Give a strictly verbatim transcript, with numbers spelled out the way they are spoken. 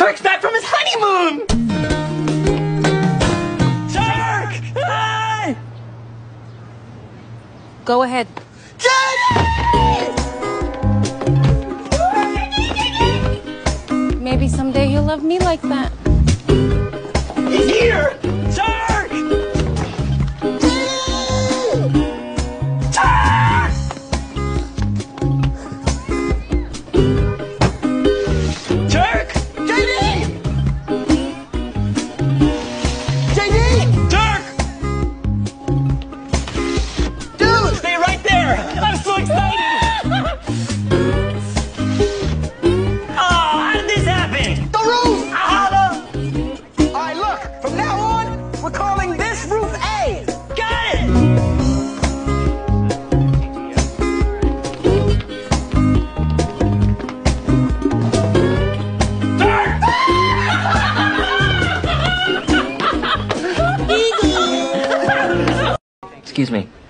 Turk's back from his honeymoon! Turk! Hey! Go ahead. Maybe someday he'll love me like that. He's here! Turk! Turk! Turk! J D! J D! Turk! Dude! Stay right there! I'm so excited! Oh, how did this happen? The roof! Holla! Alright, look, from now on, we're calling this roof A. Got it! Excuse me.